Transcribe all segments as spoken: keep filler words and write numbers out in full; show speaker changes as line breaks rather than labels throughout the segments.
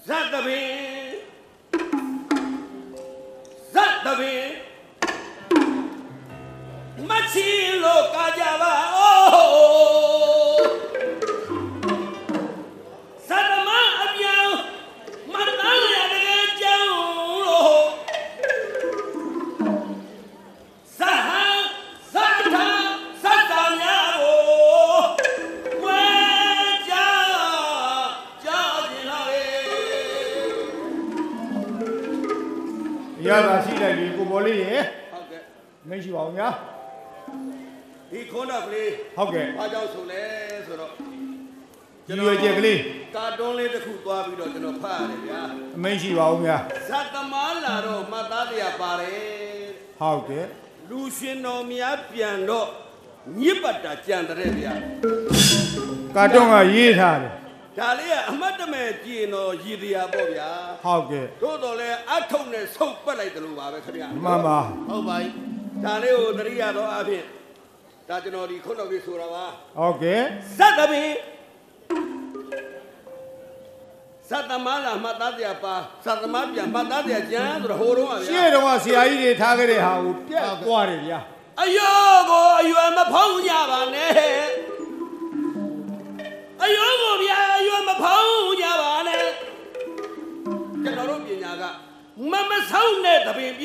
Zatabi Zatabi Machilo Kajava oh Sadama Abia Manaya de Jao Saha Sata Satamya Waja Jajinawe
Yara Sila Kuboli eh Menshi Wanga
He Kona play
Okay
Waja Sole Soro
You are Jagli
Cardone the Kupa Vido Pare
Menshi Wanga
Satamala Matadia Pare
Okay
Lucian no Mia Piano Nipata Chandrevia
Katonga Yita
Talia Amatame Gino Yidia Bobia
Okay
Totole Atone so like the Luba
Mama
Oh my
Taleo the Riado Avi Tajano di Kono Visura
Okay
Satabi Satamala Matadia Pa Satamabia Matadia Jan or Horo
She don't want to see I target how what it yeah
Ayogo you am a Ponya Ayogo you am a Ponya General Pinaga Mama Sounded the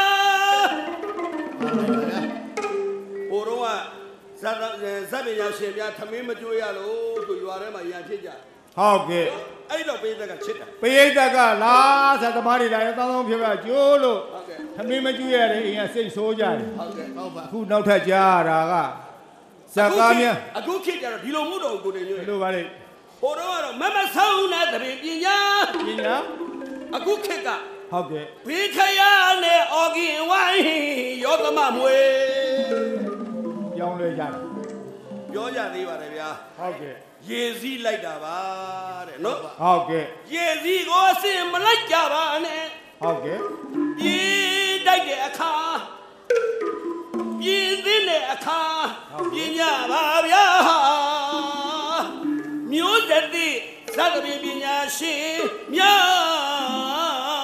Pina Oroa Zabia Shemia Tamima Julialo to Yuarema Yatija.
Okay
I don't pay the chicken.
Pay the last at the money like a Jolo Tamima Julia say soldier who not a jar Sagamia
A good kid, you don't move good in you.
Nobody
Oroa Mama Sound at the Pina A good kicker.
Okay
Pikayane Ogi Wai Yogamamwe.
Young lady
Yoja Riva.
Okay
Yezi like that, no?
Okay
Yezi goes in like Javane.
Okay
Ye died a car. Ye did a car. Ye Yavia. Music the Sadabi Yashi. Ya.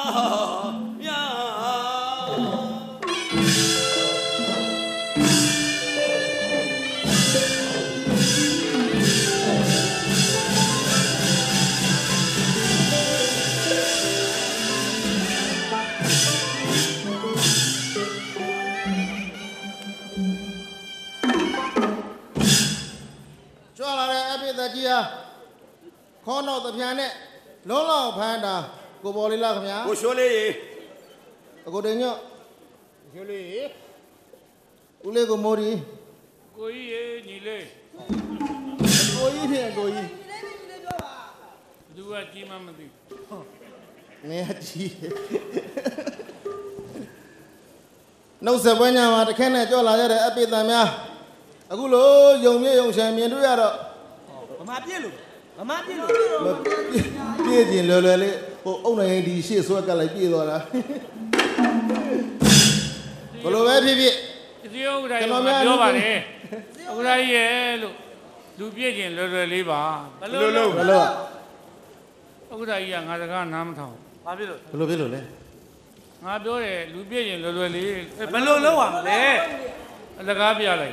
Kono the piano, Lola Panda, go Bolly Lamia,
Go surely.
go Dino, Julie Ulego Mori,
go ye, Nile.
Go eat here, go eat.
Do a Jimamadi.
No, Savannah, the Kenneth Jola, the Epidamia. Agulo, young young champion, do ya?
Mamma Mamma
Piedi Lolele, only the she so like Piedora. Follow every
The old Ravane. Uraye, Lupian, Lolo Liva.
Hello.
Ura young as a gun, Namtown.
Hello,
I do it, Lupian, Lolo Liva.
Below lower, there.
The Gabia.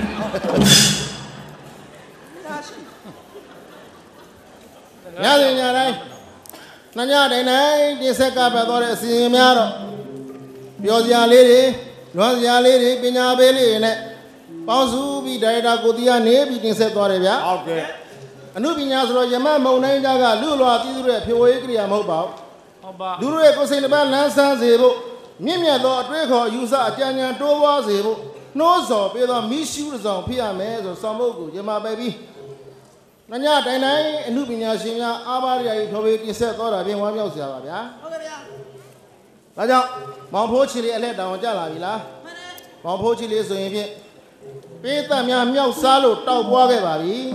Nothing, Nanya, they say, Cabador, see me out. Yosia lady, Rosia lady, Pina Belly, Pausu, be died a good year, name, said Torrevia.
Okay
A new Pinas Roger Mamma, Naga, Lula, Tidre, Pioegria mobile. Dure goes in the balance, zero. Mimia, Lord Draco, use a Jania, Dova, zero. No, so, be the misuse on P M S or some old, Yama baby. Nanya, Dana, and Lubina, Shimia, Abaria, Toby, said, or I've been one of your Raja, Mount Pochili, I let down Jalavilla. Mount Pochili is in it. Peter Miam Salo, Tau Boga Babi.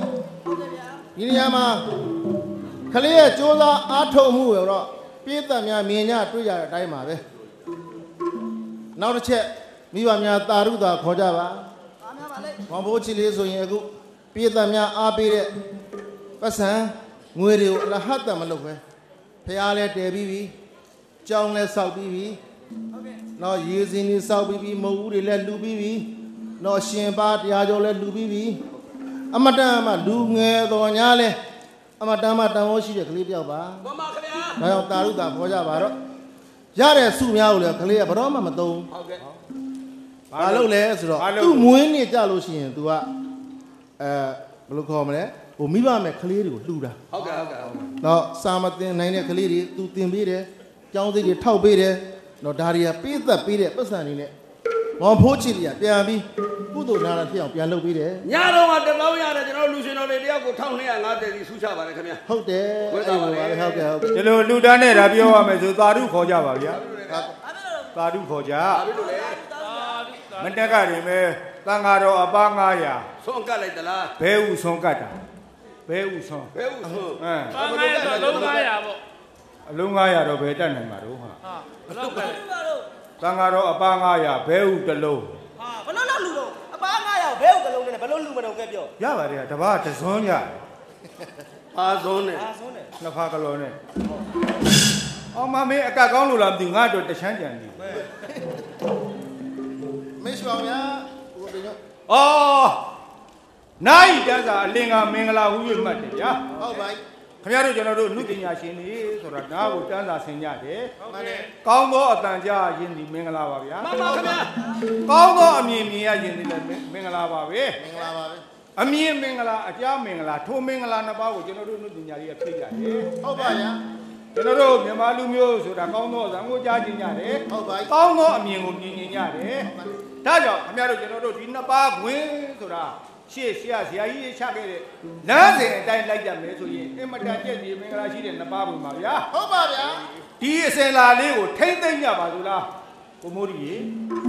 Yama Kalia Jola, Ato Mu, Peter Miamina, Tuya, Daima. Now the check. Miwa mia taruda khojaba mambo chile so yin aku pita mya a pai de pasan ngwe de la hat ta ma lok be ဖះလဲတဲပြီးပြီကြောင်းလဲစောက်ပြီးပြီနော်ရေစင်တွေစောက်ပြီးပြီမုံဦးတွေလဲလူပြီးပြီနော်ရှင်ပါတရားကျော်လဲလူပြီးပြီအမတန်မှလူငယ်တော်ညာလဲအမတန်မှတန်ဖိုးရှိတဲ့ကလေးတယောက်ပါ
မှန်ပါခင်ဗျာ
ဒါကြောင့်တာရုတာခေါ်ကြပါတော့ရတဲ့စုများကိုလည်းကလေးကဘယ်တော့မှမသုံး
ဟုတ်ကဲ့
ဘာလို့လဲဆိုတော့သူ့မွေးနေ့ကြလို့ရှိရင် तू ကအဲဘယ်လိုခေါ်မလဲဟိုမိဘမဲ့ကလေးတွေကိုလှူတာ
ဟုတ်ကဲ့ဟုတ်ကဲ့
နော်စာမတင်နိုင်တဲ့ကလေးတွေ तू တင်ပေးတယ်ကျောင်းစိတ်တွေထောက်ပေးတယ်နော်ဒါတွေကပေးသက်ပေးတဲ့ပတ်စံတွေနဲ့ဝမ်ဖိုးချီလီကပြန်ပြီးကုသိုလ်နာလာဖြစ်အောင်ပြန်လုပ်ပေးတယ်
ညတော့ကတစ်သောင်းရတယ်ကျွန်တော်လူရှင်တော်တွေတယောက်ကိုtwelve fiftyစီဆူချပါတယ်ခင်ဗျာ
ဟုတ်တယ်
ဟုတ်ပါပါ
ဟုတ်ကဲ့ဟုတ်ကဲ့
ဒီလိုလူတန်းနဲ့ဒါပြောရမယ်ဆိုသာဓုခေါ်ကြပါဗျာသာဓုခေါ်ကြ
ဘာဖြစ်လို့လဲ
မတက်ကရင်ပဲတန်ဃာတော်အပါnine hundred
ဆွန့်ကတ်လိုက်သလား
ဘဲဥဆွန့်ကတ်တာဘဲဥဆွန့်
ဘဲဥဆွန့်
အင်း
ပါnine hundredဆိုလုံးnine hundredပေါ့
အလုံးnine hundredတော့ဘယ်တက်နိုင်မှာတော့ဟာ
ဟာဘယ်လောက်ပဲ
တန်ဃာတော်အပါnine hundredဘဲဥတစ်လုံး
ဟာဘယ်လောက်လောက်လူတော့အပါnine hundredဘဲဥတစ်လုံးနဲ့ဘယ်လောက်လူမတော့ကဲပြော
ရပါတယ်တပါးတစွန်းရ
ပါစွန်းနဲ့
ပါစွန်းနဲ့
နှစ်ဖာကလောနဲ့အော်မမေးအကကောင်းလို့လားမသိငါတို့တချမ်းကြံနေ
မရှိပါဘူးဗျာဟိုတင်ရော
အော်နိုင်တန်းစာအလင်္ကာမင်္ဂလာဟူ၍မှတ်တယ်ဗျာ
ဟုတ်ပါ
ခင်ဗျားတို့ကျွန်တော်တို့နုပညာရှင်တွေဆိုတာနားကိုတန်းစာဆင်ကြတယ်
မှန်တယ်
ကောင်းသောအတန်ကြားရင်ဒီမင်္ဂလာပါဗျာ
မှန်ပါခင်ဗျာ
ကောင်းသောအမြင်မြင်ရရင်ဒီလည်းမင်္ဂလာပါပဲ
မင်္ဂလာပါပဲ
အမြင်မင်္ဂလာအကြားမင်္ဂလာထိုမင်္ဂလာနှစ်ပါးကိုကျွန်တော်တို့နုပညာတွေကဖြည့်ရတယ်
ဟုတ်ပါဗျာ
ကျွန်တော်တို့မြန်မာလူမျိုးဆိုတာကောင်းသောဇံကိုကြားကျင်ကြတယ်
ဟုတ်ပါ
ကောင်းသောအမြင်ကိုမြင်ကျင်ကြတယ်ဒါကြောင့်ခင်ဗျားတို့ကျွန်တော်တို့ဒီနှစ်ပါးခွင်ဆိုတာရှေ့ဆရာဆရာကြီးချခဲ့တဲ့လမ်းစဉ်အတိုင်းလိုက်ကြမယ်ဆိုရင်အင်မတန်ကျက်ဒီမင်္ဂလာရှိတဲ့နှစ်ပါးဝင်ပါဗျာ
ဟုတ်ပါဗျာ
ဒီအစင်လာလေးကိုထိမ့်သိမ့်ကြပါစို့လားကိုမိုးဒီရေ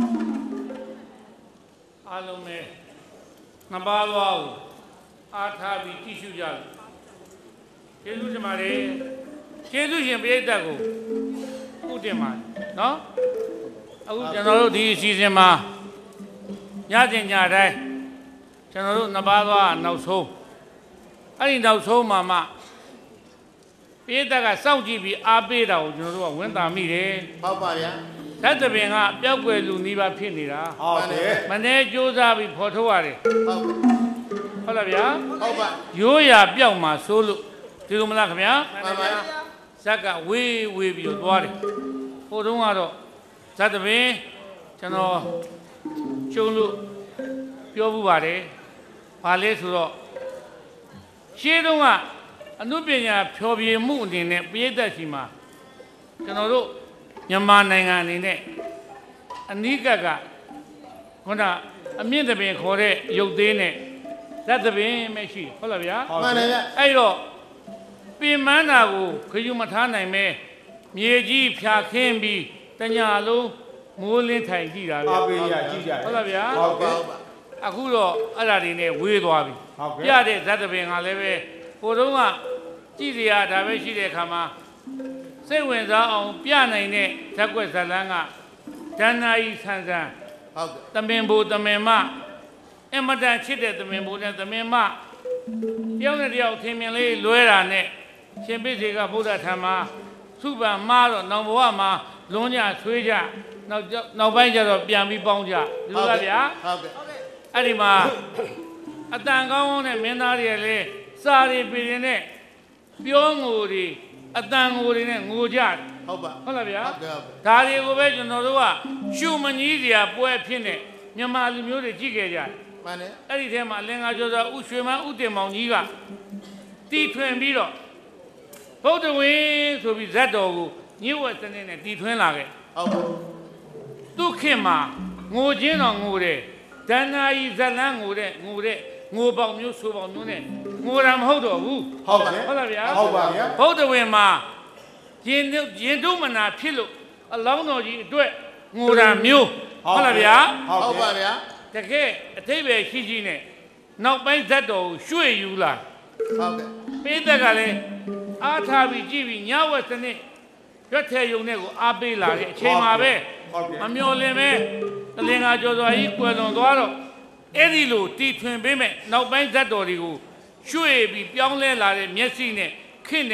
အားလုံးပဲနှစ်ပါးသွားကိုအားထားပြီးကြည့်ရှုကြလို့ကျေးဇူးတင်ပါတယ်ကျေးဇူးရှင်ပရိသတ်ကိုဥတင်ပါတယ်နော်အခုကျွန်တော်တို့ဒီအစီအစဉ်မှာညကျင်ညတိုင်းကျွန်တော်တို့နှစ်ပါးသွားနောက်ဆုံးအဲ့ဒီနောက်ဆုံးမှာမှပရိသတ်ကစောင့်ကြည့်ပြီးအားပေးတာကိုကျွန်တော်တို့ကဝန်တာမိတယ်
ဟုတ်ပါဗျာ
လက်တပင်ကပျောက်ွယ်လူနီးပါးဖြစ်နေတာ
ဟုတ်တယ်
မနေ့ကြိုးစားပြီးဖော်ထုတ်ရတယ်
ဟုတ်
ဟုတ်လားဗျာ
ဟုတ်ပါ
ရိုးရာပျောက်မှာစိုးလို့ဒီလိုမလားခင်ဗျာ
မှန်ပါဗျာ
ဇက်ကဝေးဝေးပြီးတော့သွားတယ်ဟိုတုန်းကတော့ဇက်တပင်ကျွန်တော်ကျုံလို့ပြောမှုပါတယ်ဘာလဲဆိုတော့ရှင်းတုန်းကအနုပညာဖျော်ဖြေမှုအနေနဲ့ပရိသတ်ရှိမှာကျွန်တော်တို့မြန်မာနိုင်ငံအနေနဲ့အနိကကခုနအမြင့်တပင်ခေါ်တဲ့ရုပ်သေးနဲ့လက်တပင်မရှိဟုတ်လားဗျာ
မှန်တယ်ဗျ
အဲ့တော့ပင်မန်းတာကိုခယူမထားနိုင်မဲမြေကြီးဖြာခင်းပြီးတညာလုံးမိုးလင်းထိုင်ကြည့်တာဗျာ
အားပေးရကြည့်ကြ
ဟုတ်လားဗျာ
ဟုတ်ကဲ့
အခုတော့အဲ့ဒါတွေနဲ့ဝေးသွားပြီပြတဲ့ဇတ်တပင်ကလည်းပဲဟိုတုန်းကကြည့်စရာဒါပဲရှိတဲ့အခါမှာစိတ်ဝင်စားအောင်ပြနိုင်တဲ့ဇက်ွက်ဇလန်းကဒဏ္ဍာရီဆန်းဆန်း
ဟုတ်ကဲ့
တမင်ဘူတမင်မအမတန်ချစ်တဲ့တမင်ဘူနဲ့တမင်မတယောက်နဲ့တယောက်ထင်မြင်လေးလွဲတာနဲ့ရှင်ပိစေကဗုဒ္ဓထံမှာစုပန်မှားတော့နောင်ဘဝမှာလွန်ကြဆွေးကြနောက်နောက်ပိုင်းကျတော့ပြန်ပြီးပေါင်းကြဒီလိုလားဗျာ
ဟုတ်ကဲ့
အဲ့ဒီမှာအတန်ကောင်းကောင်းနဲ့မင်းသားတွေလည်းစာရီပြည်နေနဲ့ပြောငိုတွေအတန်ငိုတွေနဲ့ငိုကြ
ဟုတ်ပါ
ဟုတ်လားဗျာ
ဟုတ်ကဲ့ဟုတ်
ဒါတွေကိုပဲကျွန်တော်တို့ကရှုမကြီးစရာပွဲဖြစ်နေမြန်မာလူမျိုးတွေကြည့်ခဲ့ကြတယ်
မှန်တယ်
အဲ့ဒီထဲမှာလင်္ကာကျော်သောဥရွှေမန်းဥတင်မောင်ကြီးကတီထွင်ပြီးတော့ဗုဒ္ဓဝင်းဆိုပြီးဇတ်တော်ကိုညှို့ဝဲစနစ်နဲ့တီထွင်လာခဲ့
ဟုတ်ပါ
သူခင်မှာငိုချင်းတော်ငိုတယ်ဒဏ္ဍာရီဇလန်းငိုတဲ့ငိုတဲ့ငိုပေါင်မျိုးဆိုပေါင်မျိုးနဲ့ငိုတာမဟုတ်တော့ဘူး
ဟုတ်ပါ
ဟုတ်လားဗျာ
ဟုတ်ပါဗျာ
ဗုဒ္ဓဝင်းမှာရင်ရင်တို့မနာဖြစ်လို့အလောင်းတော်ကြီးအတွက်ငိုတာမျိုးဟုတ်လားဗျာ
ဟုတ်ပါဗျာ
တကယ်အထိပ္ပယ်ရှိရှိနဲ့နောက်ပိုင်းဇတ်တော်ကိုရွှေ့ယူလာ
ဟုတ်ကဲ့
ပိသက်ကလည်းအားထားပြီးကြည့်ပြီးညဝက်စနစ်ရွက်ထဲယုံတဲ့ကိုအားပေးလာတဲ့အချိန်မှာပဲမမျော်လင့်ပဲတလင်္ကာကျော်စွာကြီးကွယ်လွန်သွားတော့အဲ့ဒီလိုတီထွင်ပေးမဲ့နောက်ပိုင်းဇတ်တော်တွေကိုရွှေ့ပြီးပြောင်းလဲလာတဲ့မျက်စိနဲ့ခင့်နဲ့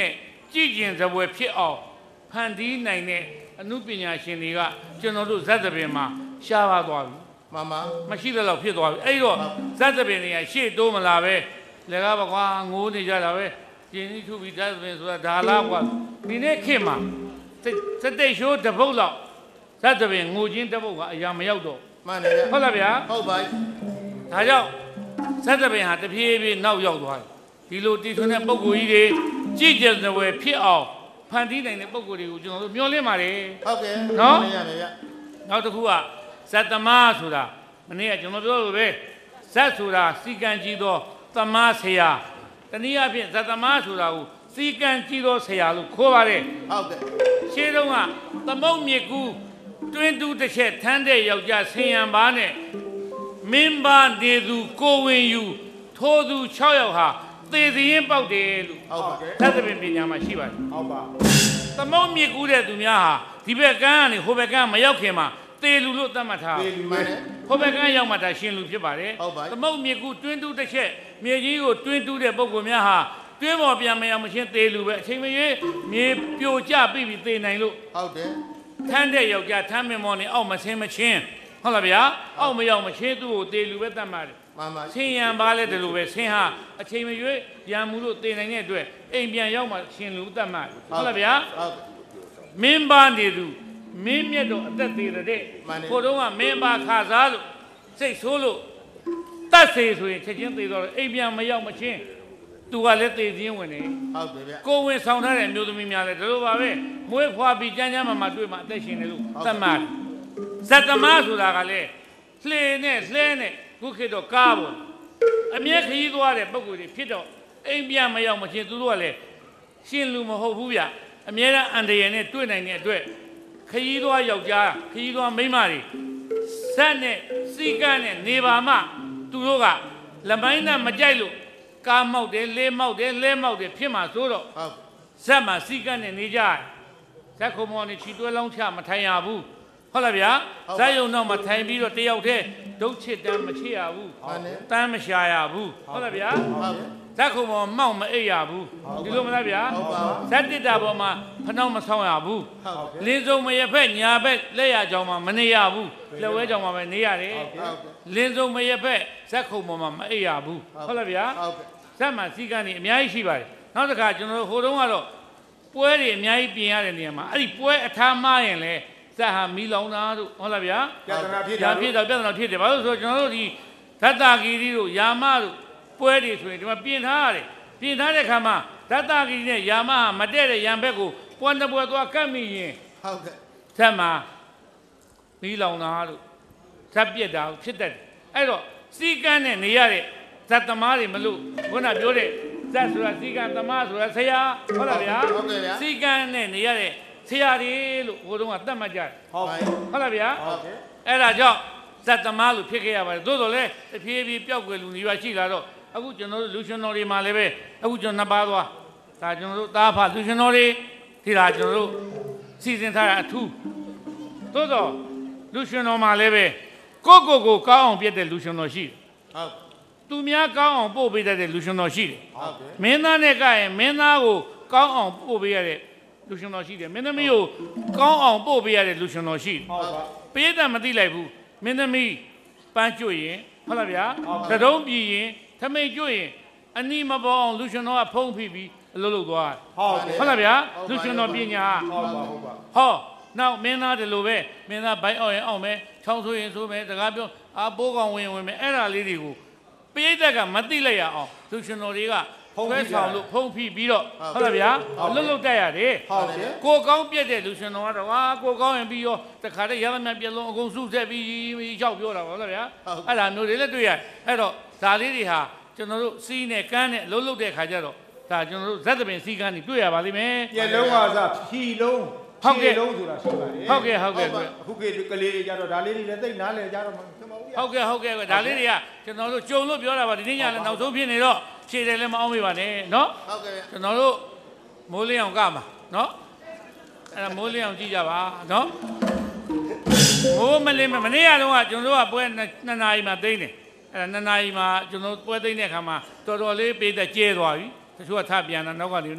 ကြည်ကျင်သပွဲဖြစ်အောင်ဖန်တီးနိုင်တဲ့အမှုပညာရှင်တွေကကျွန်တော်တို့ဇတ်သပင်မှာရှားပါသွားပြီ
မှန်ပါ
မရှိတဲ့လောက်ဖြစ်သွားပြီအဲ့တော့ဇတ်သပင်တွေကရှေ့တိုးမလာပဲလေကားပါကွာငိုးနေကြတာပဲကျင်းကြီးထုပြီးဇတ်သပင်ဆိုတာဒါလားကွာဒီနေ့ခေတ်မှာစတိတ်ရှိုးတပုတ်လောက်ဇတ်သပင်ငိုချင်းတပုတ်ကအရာမရောက်တော့
မှန်တယ်ဗျ
ဟုတ်လားဗျာ
ဟုတ်ပါ
ဒါကြောင့်ဇတ်သပင်ဟာတဖြည်းဖြည်းနောက်ရောက်သွားတယ်ဒီလိုတည်ထွန်းတဲ့ပုံကိုကြီးတွေကြည်ကျင်တဲ့ဝယ်ဖြစ်အောင်ဖန်တီးနိုင်တဲ့ပုံကိုတွေကိုကျွန်တော်တို့မျှော်လင့်ပါတယ်
ဟုတ်ကဲ့
နော်
ရမယ်ဗျ
နောက်တစ်ခုကဇတ်သမားဆိုတာမနေ့ကကျွန်တော်ပြောလို့ပဲဇတ်ဆိုတာစီကံကြီးသောသမားဆရာတနည်းအားဖြင့်ဇတ်သမားဆိုတာကိုစီကံကြီးသောဆရာလို့ခေါ်ပါတယ်
ဟုတ်ကဲ့
ရှင်းတော့ကသမုတ်မြစ်ကူးတွင်းတူးတစ်ချက်ထမ်းတဲ့ယောက်ျားဆင်ရံပါနဲ့မင်းပါနေသူကိုဝင်ယူထိုးသူ၆ယောက်ဟာသေစရင်ပေါက်တယ်လို့
ဟုတ်ပါကဲ့
သတ္တပင်ပညာမှာရှိပါတယ်
ဟုတ်ပါ
သမုတ်မြစ်ကူးတဲ့သူများဟာဒီဘက်ကန်းကနေဟိုဘက်ကန်းမရောက်ခင်မှာသေလူလို့သတ်မှတ်ထား
သေလူမှန်တယ်
ဟိုဘက်ကန်းရောက်မှဒါရှင်လူဖြစ်ပါတယ်သမုတ်မြစ်ကူးတွင်းတူးတစ်ချက်မြေကြီးကိုတွင်းတူးတဲ့ပုဂ္ဂိုလ်များဟာတွင်းပေါ်ပြန်မရမချင်းသေလူပဲအချိန်မရွေးမြေပြိုကျပြီးပြီးသေနိုင်လို့
ဟုတ်တယ်
ထမ်းတဲ့ယောက်ျားထမ်းမင်းမောနေအောက်မဆင်းမချင်းဟုတ်လားဗျာအောက်မရောက်မချင်းသူ့ကိုသေလူပဲတတ်မှတ်တယ်
မှန်ပါ
ဆင်းရံပါလဲတယ်လို့ပဲဆင်းဟာအချိန်မရွေးပြန်မှုလို့သေနိုင်တဲ့အတွက်အိမ်ပြန်ရောက်မှရှင်လူတတ်မှတ်ဟုတ်လားဗျာ
ဟုတ်
မင်းပါနေသူမင်းမြတ်တော့အသက်သေးတဲ့ကိုတော့ကမင်းပါခါစားလို့စိတ်ဆိုးလို့တတ်စေဆိုရင်ချက်ချင်းသေတော့အိမ်ပြန်မရောက်မချင်းသူကလည်းသေခြင်းဝင်နေ
ဟုတ်တယ်ဗျ
ကိုဝင်ဆောင်ထားတဲ့အမျိုးသမီးများလည်းဒါလိုပါပဲမွေးဖွားပြီးကြမ်းကြမ်းမှမှတွေ့မှအသက်ရှင်နေလို့သတ်မှတ်ဇတ်သမားဆိုတာကလည်းလှေနဲ့လှဲနဲ့ခုခေတ်တော့ကားပေါ့အမြဲခရီးသွားတဲ့ပုံကိုယ်တွေဖြစ်တော့အိမ်ပြန်မရောက်မချင်းသူတို့ကလည်းရှင်လူမဟုတ်ဘူးဗျအမြဲတမ်းအန္တရာယ်နဲ့တွေ့နိုင်တဲ့အတွက်ခရီးသွားယောက်ျားခရီးသွားမိန်းမတွေဇက်နဲ့စီကန်းနဲ့နေပါမှသူတို့ကလမိုင်းနဲ့မကြိုက်လို့ကားမောက်တယ်လဲမောက်တယ်လဲမောက်တယ်ဖြစ်မှာဆိုတော့ဇက်မှာစီကန်းနဲ့နေကြဇက်ခုံမော်နဲ့ချီတွဲလောင်းချမထိုင်ရဘူးဟုတ်လားဗျာဇက်ယုံတော့မထိုင်ပြီးတော့တယောက်တည်းဒုတ်ချစ်တမ်းမချစ်ရဘူးတမ်းမရှာရဘူးဟုတ်လားဗျာဇက်ခုံမော်မောက်မအိပ်ရဘူးဒီလိုမလားဗျာဇက်တစ်တာပေါ်မှာဖနှောက်မဆောင်ရဘူးလင်းစုံမရဖက်ညာဘက်လက်ရကြောင်မှာမနေရဘူးလက်ဝဲကြောင်မှာပဲနေရတယ်လင်းစုံမရဖက်ဇက်ခုံမော်မှာမအိပ်ရဘူးဟုတ်လားဗျာဇက်မှာစီကန်းနေအများကြီးရှိပါတယ်နောက်တစ်ခါကျွန်တော်တို့ဟိုတုန်းကတော့ပွဲတွေအများကြီးပြင်ရတဲ့နေရာမှာအဲ့ဒီပွဲအထားမရင်လဲဇက်ဟာမီလောင်တာတို့ဟုတ်လားဗျာ
ပြဿနာဖြစ်တာ
ဖြစ်တော့ပြဿနာဖြစ်တယ်ဘာလို့ဆိုတော့ကျွန်တော်တို့ဒီဓတ္တဂီရီတို့ယာမတို့ပွဲတွေဆိုရင်ဒီမှာပြင်ထားရတယ်ပြင်ထားတဲ့ခါမှာဓတ္တဂီရီနဲ့ယာမဟာမတည့်တဲ့ရံဘက်ကိုပွဲတစ်ပွဲသွားကတ်မိရင်
ဟုတ်ကဲ့
ဇက်မှာမီလောင်တာတို့ဇက်ပြက်တာဖြစ်တတ်တယ်အဲ့တော့စီကန်းနဲ့နေရတဲ့ဇက်သမားတွေမလို့ခုနပြောတဲ့ဇက်ဆိုတာစီကန်းသမားဆိုတာဆရာဟုတ်လားဗျာ
ဟုတ်ကဲ့ဗျာ
စီကန်းနဲ့နေရတဲ့ဆရာတွေလို့ဟိုတုန်းကတတ်မှတ်ကြတယ်
ဟုတ်ကဲ့
ဟုတ်လားဗျာ
ဟုတ်ကဲ့
အဲ့ဒါကြောင့်ဇက်သမားလို့ဖြစ်ခဲ့ရပါတယ်သို့တော်လည်းတဖြည်းဖြည်းပျောက်ကွယ်လူနေပါရှိလာတော့အခုကျွန်တော်တို့လူရှင်တော်တွေမှာလည်းပဲအခုကျွန်တော်နှစ်ပါးသွားဒါကျွန်တော်တို့သားဖလူရှင်တော်တွေဒီလားကျွန်တော်တို့စီစဉ်ထားတာအထူးသို့တော်လူရှင်တော်မှာလည်းပဲကိုကိုကိုကောင်းအောင်ပြည့်တဲ့လူရှင်တော်ရှိတယ်
ဟုတ်
သူများကောင်းအောင်ပို့ပေးတတ်တဲ့လူရှင်တော်ရှိတယ်
ဟုတ်ကဲ့
မင်းသားနဲ့ကရင်မင်းသားကိုကောင်းအောင်ပို့ပေးရတဲ့လူရှင်တော်ရှိတယ်မင်းသမီးကိုကောင်းအောင်ပို့ပေးရတဲ့လူရှင်တော်ရှိတယ်
ဟုတ်ပါ
ပေးတယ်မသိလိုက်ဘူးမင်းသမီးပန်းကျွတ်ရင်ဟုတ်လားဗျာသတုံးပြည်ရင်ထမိတ်ကျွတ်ရင်အနီးမပေါ်အောင်လူရှင်တော်ကဖုံးဖိပြီးအလုပ်လုပ်သွား
ဟုတ်တယ်
ဟုတ်လားဗျာလူရှင်တော်ပညာ
ဟုတ်ပါဟုတ်ပါ
ဟောနောက်မင်းသားတလို့ပဲမင်းသားဘိုက်အောင်ရင်အောင်မယ်ချောင်းဆိုရင်ဆိုမယ်တကားပြောအာပိုးကောင်ဝင်ဝင်မယ်အဲ့ဒါလေးတွေကိုပိဋကကမသိလိုက်ရအောင်လူရှင်တော်တွေကဖုံးဆောင်လို့ဖုံးဖိပြီးတော့ဟုတ်လားဗျာအလုပ်လုပ်တတ်ရတယ်
ဟုတ်တယ်
ကိုကောင်းပြက်တဲ့လူရှင်တော်ကတော့ဟာကိုကောင်းရင်ပြီးရောတခါတည်းရသမျှပြက်လုံးအကုန်စုဆက်ပြီးရောက်ပြောတာဟုတ်လားဗျာအဲ့ဒါမျိုးတွေလည်းတွေ့ရအဲ့တော့ဒါလေးတွေဟာကျွန်တော်တို့စီးနဲ့ကန်းနဲ့အလုပ်လုပ်တဲ့ခါကျတော့ဒါကျွန်တော်တို့ဇက်သပင်စီးကန်းတွေတွေ့ရပါလိမ့်မယ်
ပြက်လုံးကစားဖြီလုံး
ဟုတ်ကဲ့
လုံးဆိုတာရှိပါတယ်
ဟုတ်ကဲ့ဟုတ်ကဲ့
အခုကကလေးတွေကြတော့ဒါလေးတွေလည်းသိနားလဲကြတော့မှာ
ဟုတ်ကဲ့ဟုတ်ကဲ့ဒါလေးတွေကကျွန်တော်တို့ကြုံလို့ပြောတာပါဒီနေ့ညလည်းနောက်ဆုံးဖြစ်နေတော့ခြေတယ်လည်းမအောင်မိပါနဲ့နော်
ဟုတ်ကဲ့
ကျွန်တော်တို့မိုးလင်းအောင်ကမှာနော်အဲ့ဒါမိုးလင်းအောင်ကြည့်ကြပါနော်မိုးမလင်းမနေ့ကတုန်းကကျွန်တော်တို့ကပွဲနှစ်နာရီမှသိမ်းတယ်အဲ့ဒါနှစ်နာရီမှကျွန်တော်ပွဲသိမ်းတဲ့အခါမှာတော်တော်လေးပေးတဲ့ကျဲသွားပြီတချို့ကထပြန်တာနောက်ကနေနော်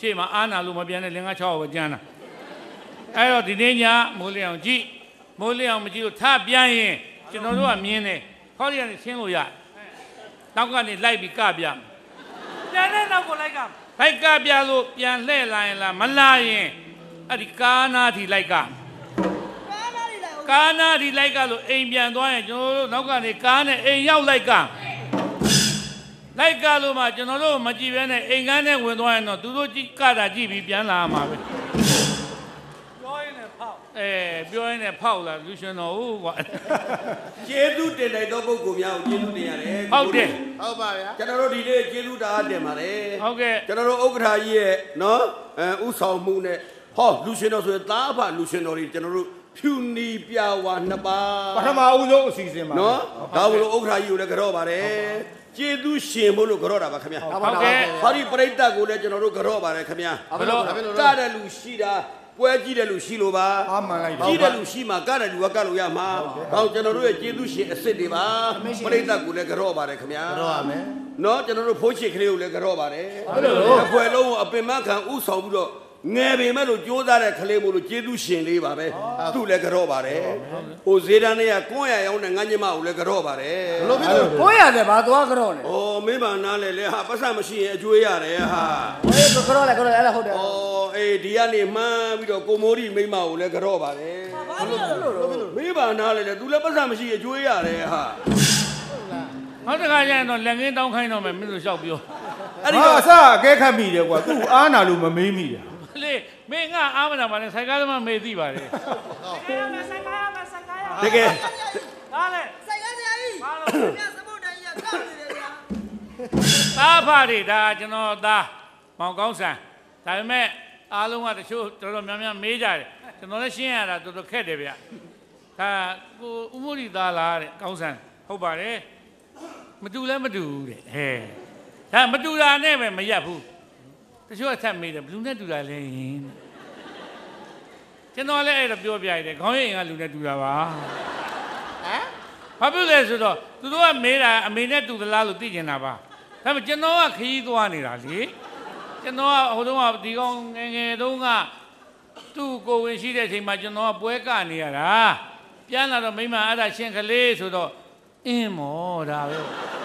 ရှေ့မှာအာနာလို့မပြန်တဲ့လင်္ကာချောက်ကိုကျန်းတာအဲ့တော့ဒီနေ့ညမိုးလျောင်ကြည့်မိုးလျောင်မကြည့်လို့ထပြန်ရင်ကျွန်တော်တို့ကမြင်တယ်ဟောဒီကနေဆင်းလို့ရနောက်ကနေလိုက်ပြီးကပြပြန်တဲ့နောက်ကိုလိုက်ကလိုက်ကပြလို့ပြန်လှည့်လာရင်လားမလာရင်အဲ့ဒီကာနာတီလိုက်ကကာနာတီလိုက်ကလို့အိမ်ပြန်သွားရင်ကျွန်တော်တို့နောက်ကနေကားနဲ့အိမ်ရောက်လိုက်ကလိုက်ကလို့မှကျွန်တော်တို့မကြည့်ဘဲနဲ့အိမ်ကန်းနဲ့ဝင်သွားရင်တော့သူတို့ကြည့်ကတာကြည့်ပြီးပြန်လာမှာပဲပြောရင်းနဲ့ဖောက်အဲပြောရင်းနဲ့ဖောက်လာလူရှင်တော်ဟုတ်ကွာ
ကျေးဇူးတင်တဲ့တော့ပုဂ္ဂိုလ်များကိုကျေးဇူးတင်ရတယ်
ဟုတ်တယ်
ဟုတ်ပါဗျာ
ကျွန်တော်တို့ဒီနေ့ကျေးဇူးတာတင်ပါတယ်
ဟုတ်ကဲ့
ကျွန်တော်တို့ဥက္ကဋ္ဌကြီးရဲ့နော်အဲဥဆောင်မှုနဲ့ဟောလူရှင်တော်ဆိုရင်သားဖလူရှင်တော်တွေကျွန်တော်တို့ဖြူနီပြဝါနှစ်ပါး
ပထမဦးဆုံးအစီအစဉ်ပါ
နော်ဒါဘလို့ဥက္ကဋ္ဌကြီးကိုလည်းကြော့ပါတယ်ကျေးဇူးရှင်ဖို့လို့ကြော့တာပါခင်ဗျာ
ဟုတ်ကဲ့
ဟောဒီပရိသတ်ကိုလည်းကျွန်တော်တို့ကြော့ပါတယ်ခင်ဗျာ
ဘလို့
ကတဲ့လူရှိတာပွဲကြည့်တဲ့လူရှိလို့ပါ
အာမှန်လိုက်
ကြည့်တဲ့လူရှိမှကတဲ့လူကကလို့ရမှာဟောကျွန်တော်တို့ရဲ့ကျေးဇူးရှင်အစ်စ်တွေပါပရိသတ်ကိုလည်းကြော့ပါတယ်ခင်ဗျာ
ကြော့ရမယ်
နော်ကျွန်တော်တို့ဖိုးချစ်ကလေးကိုလည်းကြော့ပါတယ်အဖွဲလုံးကိုအပင်မခံဥဆောင်ပြီးတော့ငယ်ပေမဲ့လို့ကြိုးစားတဲ့ကလေးမို့လို့ကျေးဇူးရှင်လေးပါပဲသူ့လည်းကြော့ပါတယ်ဟိုဇေဒန်နဲ့ကကွန်းရရောင်းတဲ့ငန်းညမကိုလည်းကြော့ပါတယ်
ဘလို့ဖြစ်လို့
ကိုရရတယ်ဘာသွားကြော့လဲ
ဩမင်းပါနားလေလေဟာပတ်စံမရှိရင်အကျွေးရတယ်ဟာ
အေးကြော့လဲကြော့လဲအဲ့ဒါဟုတ်တယ်
ဩအေးဒီကနေမှန်းပြီးတော့ကိုမိုးဒီမိမကိုလည်းကြော့ပါတယ်
ဘလို့လို့
မင်းပါနားလေလေ तू လည်းပတ်စံမရှိအကျွေးရတယ်ဟာ
ဟုတ်တခါကျရင်တော့လက်ငင်းတောင်းခိုင်းတော့မယ်မင်းတို့လျှောက်ပြော
အဲ့ဒီတော့အစအကဲခတ်မိတယ်ကွာသူ့အားနာလို့မမေးမိတာ
လေမင်းကအားမနာပါနဲ့ဆိုင်ကားသမားမေးသိပါတယ်
ဆိုင်ကားရမယ်ဆိုင်ကားရမယ်ဆိုင်ကားရ
တကယ်
ဟာလေ
ဆိုင်ကားဆရာကြီး
ဟာ
လို့မြတ်စပုတ်တိုင်းကြီးကောက်နေတယ်ဗျာ
သားဖားတွေဒါကျွန်တော်သားမောင်ကောင်းဆန်ဒါပေမဲ့အားလုံးကတချို့တော်တော်များများမေးကြတယ်ကျွန်တော်လည်းရှင်းရတာတော်တော်ခက်တယ်ဗျဒါကိုဥမိုးဒီသားလားတဲ့ကောင်းဆန်ဟုတ်ပါတယ်မတူလည်းမတူဘူးတဲ့ဟဲ့ဒါမတူတာနဲ့ပဲမရက်ဘူးတချို့အထက်မေးတယ်ဘလူနဲ့တူတာလဲရင်ကျွန်တော်လည်းအဲ့ဒါပြောပြရတယ်ခေါင်းရည်ကလူနဲ့တူတာပါဟမ်ဘာဖြစ်လဲဆိုတော့သူတို့ကမေးတာအမေနဲ့တူသလားလို့သိကျင်တာပါဒါပေမဲ့ကျွန်တော်ကခရီးသွားနေတာလေကျွန်တော်ကဟိုတုန်းကဒီကောင်ငယ်ငယ်တုန်းကသူ့ကိုဝင်ရှိတဲ့အချိန်မှာကျွန်တော်ကပွဲကနေရတာပြန်လာတော့မိမအဲ့ဒါရှင်ကလေးဆိုတော့အင်းမောဒါပဲ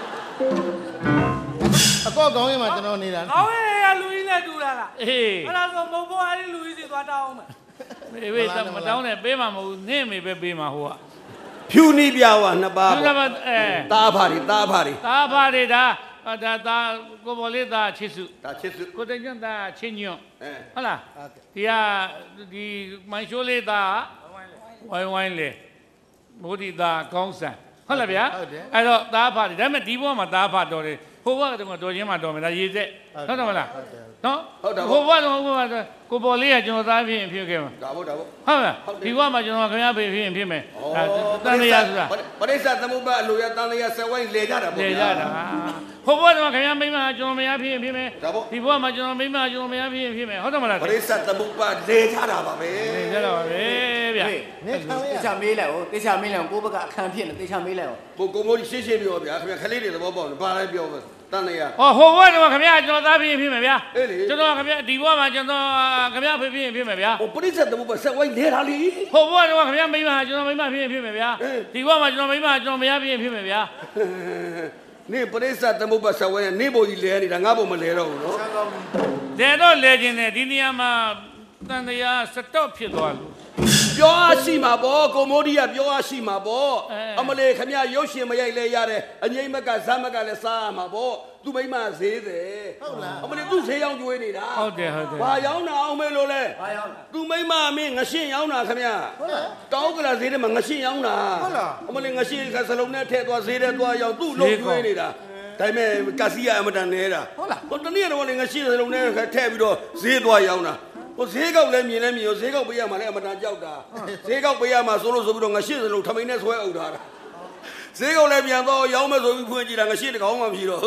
အကောက်ကောင်းရင်မှကျွန်တော်နေတာ
ကောင်းရင်ကလူကြီးနဲ့တူတာလား
အေး
အဲ့ဒါဆိုမုံပေါ်အဲ့ဒီလူကြီးစီသွားတောင်းမယ်
မေဘေးမတောင်းနဲ့ပေးမှာမဟုတ်နင့်မေပဲပေးမှာဟိုက
ဖြူနီပြဝါနှစ်ပါး
ပေါ့အဲ
တားဖာတွေတားဖာတွေ
တားဖာတွေဒါဒါဒါကိုပေါ်လေးသားချစ်စု
ဒါချစ်စု
ကိုတင်ကျန်သားချင်းညွန့်ဟုတ်လားဒီကဒီမိုင်ရှိုးလေးသားဝိုင်းဝိုင်းလေမိုးဒီသားကောင်းဆန်ဟုတ်လားဗျာအဲ့တော့သားဖာတွေဒါပေမဲ့ဒီဘဝမှာသားဖာတော်တယ်ဟိုဘကတော့တော်ချင်းမှတော်မယ်ဒါရေးစက်ဟုတ်တယ်မလားနော်
ဟုတ်တယ်
ဟိုဘကတော့ဟိုဘကကိုပေါ်လေးကကျွန်တော်သားဖြစ်ရင်ဖြစ်ခဲ့မှာ
ဒါပေါ့ဒါပေါ့
ဟုတ်လားဒီဘဝမှာကျွန်တော်ခင်ဗျားဖြစ်ဖြစ်ရင်ဖြစ်မယ်ဒါတန်တရားဆိုတာ
ပရိစ္ဆသမုပ္ပါအလိုရတန်တရားဆက်ဝိုင်းလေကြတာပေါ့
လေကြတာဟိုဘကတော့ခင်ဗျားမိမကျွန်တော်မရဖြစ်ရင်ဖြစ်မယ်ဒီဘဝမှာကျွန်တော်မိမကျွန်တော်မရဖြစ်ရင်ဖြစ်မယ်ဟုတ်တယ်မလား
ပရိစ္ဆသမုပ္ပါလေကြတာပါပဲ
လေကြတာပါပဲဗျာ
နေခံရတေချာမေးလိုက်ဟိုတေချာမေးလိုက်ကိုဘကအခန်းဖြစ်နေတေချာမေးလိုက်ဟို
ကိုကိုမိုးရှင်းရှင်းပြောဗျာခင်ဗျာခလေးတွေသဘောပေါက်တယ်ဘာလဲပြောပဲတန်တရား
ဟောဟိုဘကတော့ခင်ဗျာကျွန်တော်သားဖြစ်ရင်ဖြစ်မယ်ဗျာကျွန်တော်ခင်ဗျာဒီဘဝမှာကျွန်တော်ခင်ဗျာဖြစ်ဖြစ်ရင်ဖြစ်မယ်ဗျာ
ဟိုပရိစ္ဆသမုပ္ပါဆက်ဝိုင်းလေတာလी
ဟိုဘကတော့ခင်ဗျာမိမကျွန်တော်မိမဖြစ်ရင်ဖြစ်မယ်ဗျာဒီဘဝမှာကျွန်တော်မိမကျွန်တော်မရဖြစ်ရင်ဖြစ်မယ်ဗျာ
နေပရိစ္ဆသမုပ္ပါဆက်ဝိုင်းနေဘိုကြီးလဲနေတာငါဘိုမလဲတော့ဘူးနော်
လဲတော့လဲခြင်းနဲ့ဒီနေရာမှာတန်တရားစတော့ဖြစ်သွားလို့
ပြောအားရှိမှာပေါ့ကိုမိုးဒီကပြောအားရှိမှာပေါ့အမလေးခမရရုပ်ရှင်မရိုက်လဲရတယ်အငိမ့်မကဇမ်းမကလည်းစားရမှာပေါ့သူမိမဈေးတယ်ဟုတ်လားအမလေးသူဈေးရောင်းကျွေးနေတာ
ဟုတ်တယ်ဟုတ်တယ်
ဘာရောင်းတာအောင်မေးလို့လဲ
ဘာရောင်း
သူမိမအမင်းငရှင်းရောင်းတာခမရဟုတ်လားတောင်းကလာဈေးထဲမှာငရှင်းရောင်းတာဟုတ်လားအမလေးငရှင်းကစလုံးနဲ့ထည့်သွားဈေးထဲသွားရောင်းသူ့လုံးကျွေးနေတာဒါပေမဲ့ကစီယာအမတန်နေတာဟုတ်လားဟိုတနေ့တော့လည်းငရှင်းစလုံးနဲ့ထည့်ပြီးတော့ဈေးသွားရောင်းတာဟိုဈေးကောက်လည်းမြင်လည်းမြင်ရောဈေးကောက်ပေးရမှာလည်းအမတန်ကြောက်တာဈေးကောက်ပေးရမှာဆိုလို့ဆိုပြီးတော့ငရှင်းစလုံးထမိန်နဲ့ဆွဲအုပ်ထားတာဈေးကောက်လည်းပြန်တော့ရောင်းမယ်ဆိုပြီးဖွင့်ကြည့်တာငရှင်းတကောင်မှမရှိတော့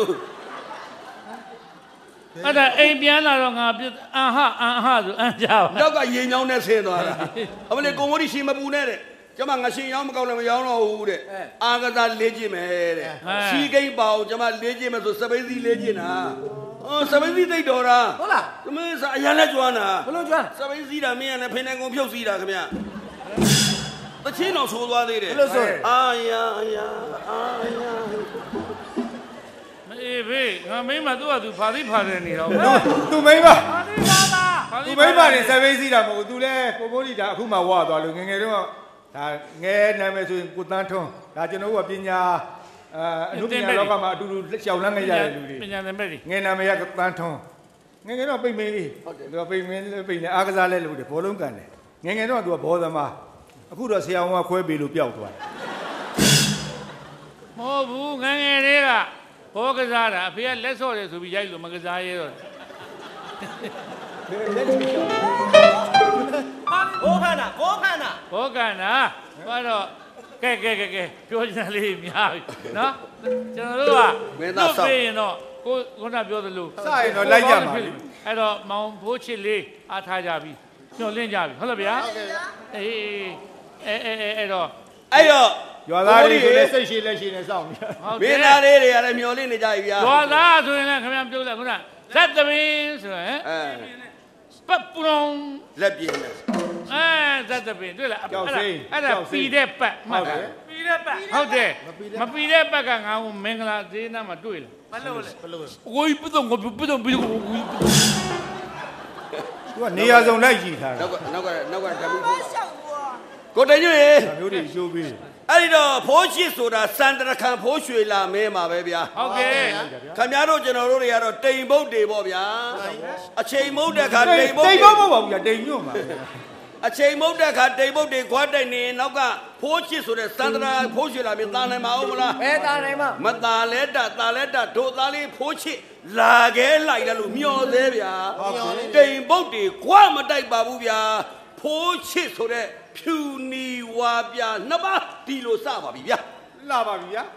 အဲ့ဒါအိမ်ပြန်လာတော့ငါပြအဟအဟဆိုအန်ကြပါ
တော့ကရေညောင်းနဲ့ဆင်းသွားတာအမလေးကိုမိုးဒီရှင်မပူနဲ့တဲ့ကျမငရှင်းရောင်းမကောက်လည်းမရောင်းတော့ဘူးတဲ့အာကစားလေးကျင်မယ်တဲ့စီကိန်းပါအောင်ကျမလေးကျင်မယ်ဆိုစပိန်စီလေးကျင်တာဟ哦，什么是对头啦？
好啦，
什么是原来转啊？
不能转。
什么是的？明天平常工票是的，怎么样？那钱能收多少的？
不能收。
哎呀哎呀哎呀！
哎喂，我没嘛都要都爬的爬的你了。
都没嘛。
爬的爬的。
都没嘛，你什么是的？我都嘞，我我哩的，အခုမှဝါသွားလို့ငငယ်တော့ဒါငယ်နာမည်ဆိုရင်ကိုတန်းထွန်းဒါကျွန်တော်တို့ကပညာအဲအနုပညာလောကမှာအတူတူရှောင်လန်းနေကြတဲ့လူတွေ
ပညာသင်မဲ့တွေ
ငယ်နာမည်ကတန်းထွန်းငငယ်တော့ပိတ်မင်းလေးဟုတ်တယ်သူကပိတ်မင်းပိတ်နေအားကစားလဲလို့တယ်ဘောလုံးကန်တယ်ငငယ်တော့သူကဘောသမားအခုတော့ဆရာဝန်ကခွဲပေးလို့ပျောက်သွားတယ်
မဟုတ်ဘူးငငယ်လေးကဘောကစားတာအဖေကလက်ဆော့တယ်ဆိုပြီးရိုက်လို့မကစားရဲတော့
ဘောခန္ဓာဘောခန္ဓာ
ဘောကန်နာဘာတော့ကဲကဲကဲကဲပြောချင်တယ်လေးများပြီနော်ကျွန်တော်တို့ကတော့ပြင်တော့ကိုခုနပြောသလိုအဲ့တော့မောင်ဖိုးချစ်လေးအားထားကြပြီညှော်လင့်ကြပြီဟုတ်လားဗျာအေးအဲအဲအဲအဲ့တော့
အဲ့တော့
ရွာသားတွေဆိုလည်းစိတ်ရှိလက်ရှိနဲ့စောင့်နေ
မင်းသားလေးတွေကလည်းမျောလင့်နေကြပြီဗျာ
ရွာသားဆိုရင်လည်းခင်ဗျားပြောလိုက်ခုနဇတ်သမင်းဆိုရင်အဲပတ်ပရုံ
လက်ပြင်းနေ
အဲဇတ်သမင်းတွေ့လားအဲ့ဒါအဲ့ဒါပီတဲ့ပတ်မှတ်တယ်ပီတဲ့ပတ်ဟုတ်တယ်မပီတဲ့ပတ်ကငါ့ကိုမင်္ဂလာဈေးနားမှာတွေ့လားမလို့လေဘလို့ကိုကြီးပဒုံကိုပဒုံပြီးကိုကြီး
သူကနေရာစုံလိုက်ကြည့်ထားတာ
နောက်ကနောက်ကနောက်ကဓာတ်ပြီးကိုတညွေ
မျိုးတွေရှိုးပြီး
အဲ့ဒီတော့ဖိုးချစ်ဆိုတာစန္ဒရခံဖိုးရွှေလာမဲမှာပဲဗျာ
ဟုတ်ကဲ့
ခင်ဗျားတို့ကျွန်တော်တို့တွေကတော့တိမ်ပုတ်တွေပေါ့ဗျာအချိန်မုတ်တဲ့ခါတိမ်ပုတ်
တိမ်ပုတ်မဟုတ်ပါဘူးတိမ်ညွန့်ပါ
အချိန်မုတ်တဲ့ခါတိမ်ပုတ်တွေခွာတိုက်နေနောက်ကဖိုးချစ်ဆိုတဲ့စန္ဒရာဖိုးရွှေလာမဲတာနိုင်မအောင်မလား
ဘယ်တာနိုင်မ
မတာလဲတာတာလဲတာဒိုသားလေးဖိုးချစ်လာခဲလိုက်တယ်လို့မျောသေးဗျာတိမ်ပုတ်တွေခွာမတိုက်ပါဘူးဗျာဖိုးချစ်ဆိုတဲ့ဖြူနီဝါပြနှစ်ပါးဒီလိုစပါပြီဗျာ
လာပါပြီဗျာ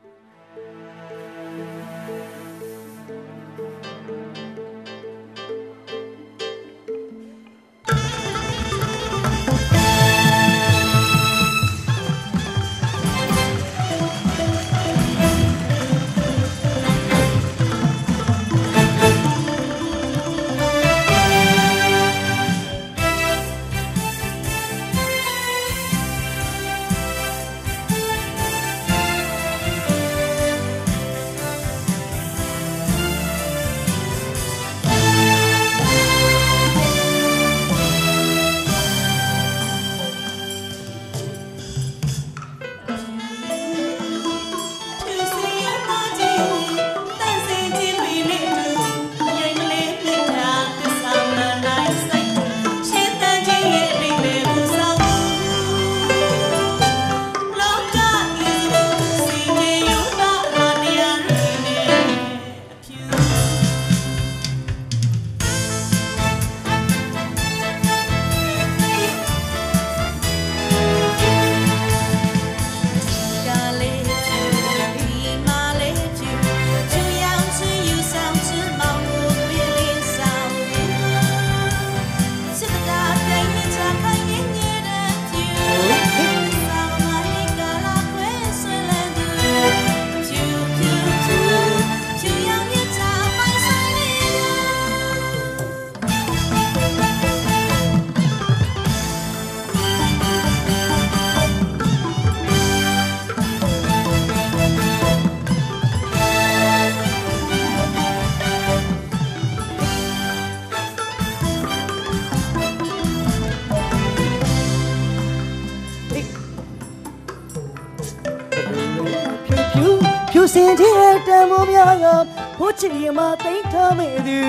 စင်တဲ့တန်မိုးများကဘိုးချစ်ရင်မသိမ်းထားမိသူ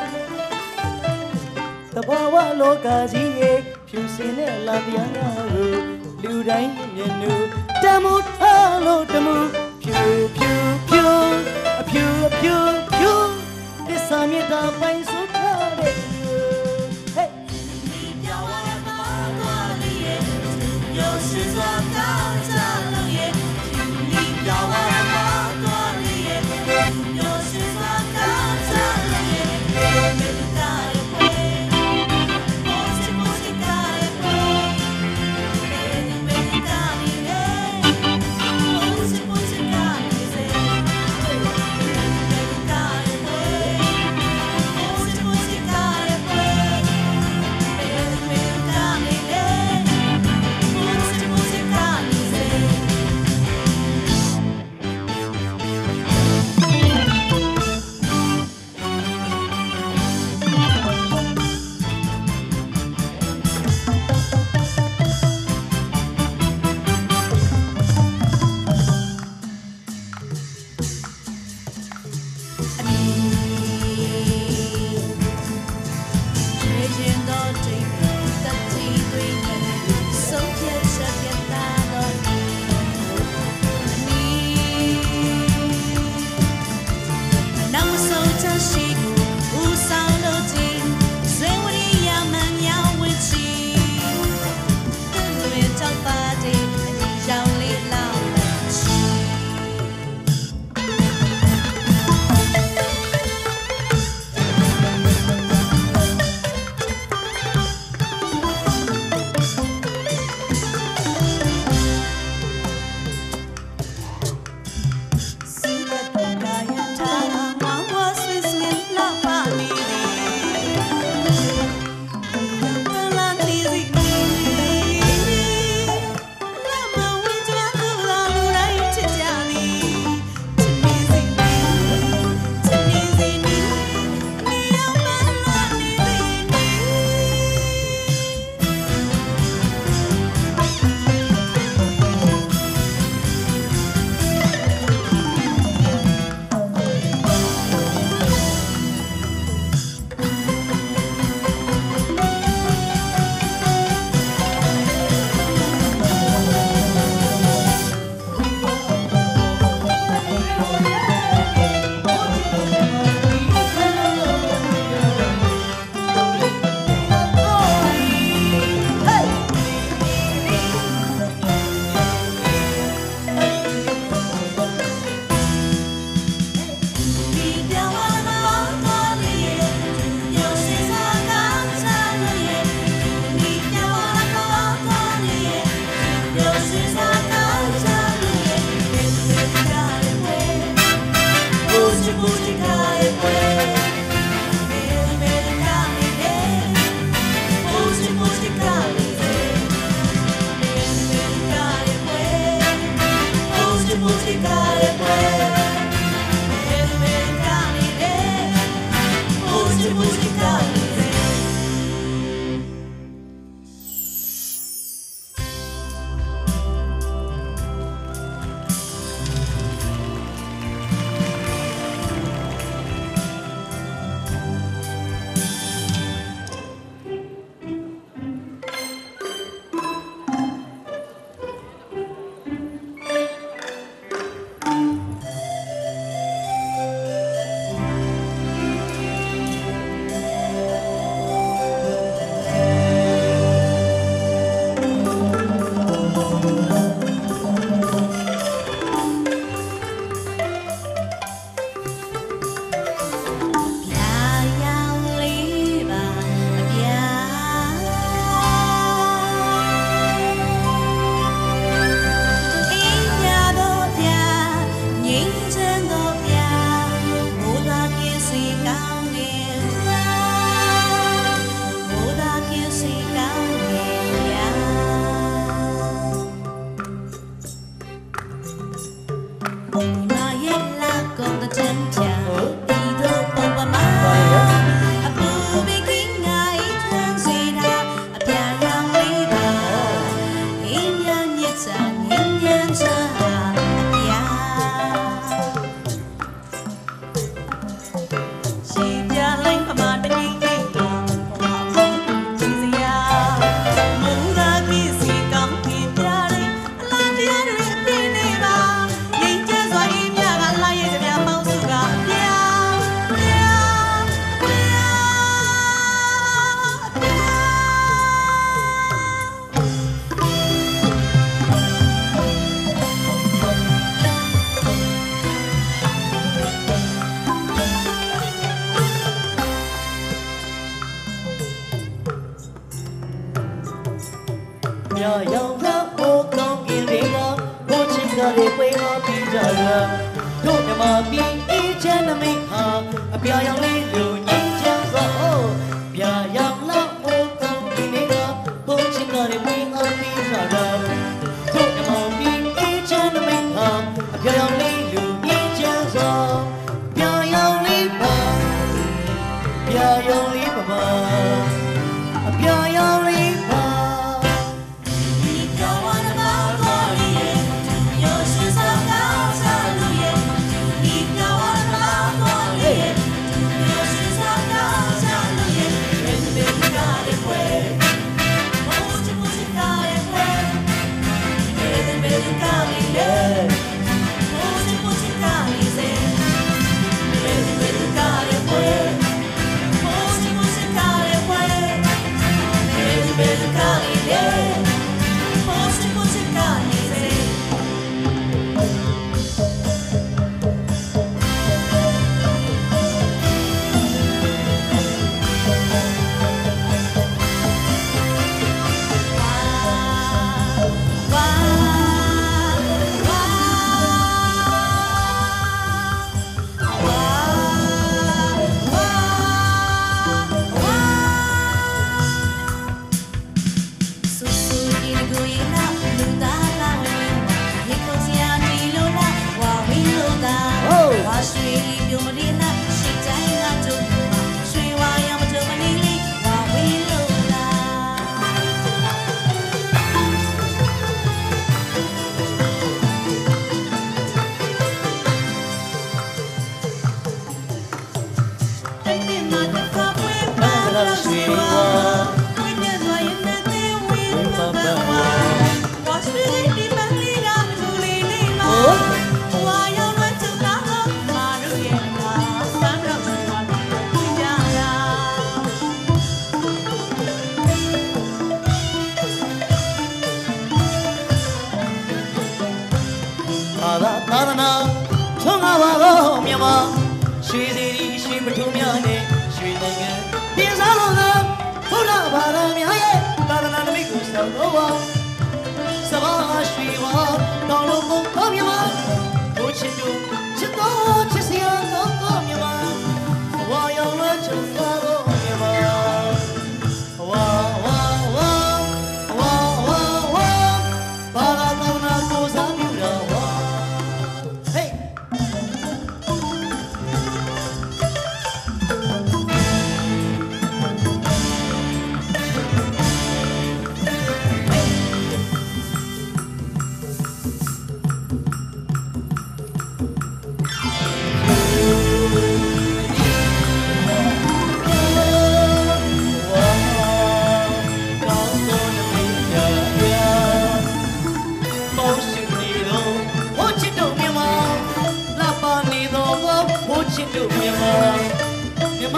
တဘာဝလောကကြီးရဲ့ဖြူစင်တဲ့လာပြန်ရလို့လူတိုင်းမြင်လို့တန်မိုးထားလို့တမှုဖြူဖြူဖြူအဖြူအဖြူဖြူဒီစာမြေတာပိုင်စုထားတဲ့ဟဲ့ဒီပြောင်းရမှာတော့လေ有时说高着了也你ပြောင်းရမှာတော့လေ有时说高着了也没大也会我是不是大也会没没大你嘞我是不是大你嘞没大也会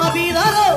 ပြီးသားတော့